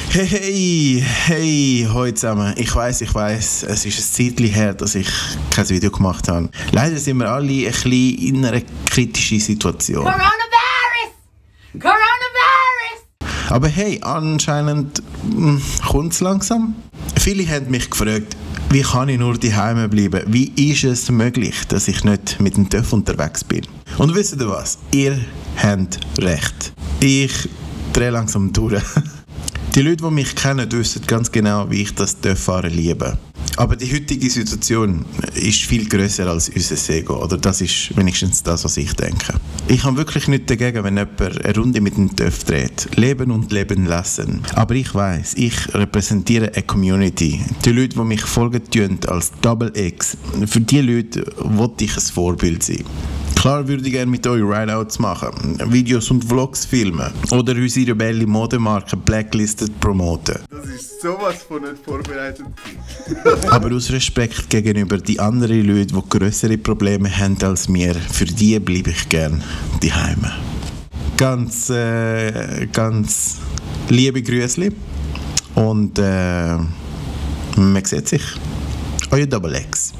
Hey, heute zusammen. Ich weiss, es ist ein Zeitchen her, dass ich kein Video gemacht habe. Leider sind wir alle ein bisschen in einer kritischen Situation. Coronavirus! Aber hey, anscheinend kommt es langsam. Viele haben mich gefragt, wie kann ich nur daheim bleiben? Wie ist es möglich, dass ich nicht mit dem TÜV unterwegs bin? Und wisst ihr was? Ihr habt recht. Ich drehe langsam durch. Die Leute, die mich kennen, wissen ganz genau, wie ich das TÜV-Fahren liebe. Aber die heutige Situation ist viel grösser als unser Ego. Oder das ist wenigstens das, was ich denke. Ich habe wirklich nichts dagegen, wenn jemand eine Runde mit dem TÜV dreht. Leben und leben lassen. Aber ich weiss, ich repräsentiere eine Community. Die Leute, die mich folgen als Double X, für die Leute wollte ich ein Vorbild sein. Klar würde ich gerne mit euch Rideouts machen, Videos und Vlogs filmen oder unsere rebelle Modemarke Blacklisted promoten. Das ist sowas von nicht vorbereitet. Aber aus Respekt gegenüber die anderen Leute, die grössere Probleme haben als wir, für die bleibe ich gerne daheim. Ganz liebe Grüßli und man sieht sich. Euer Double X.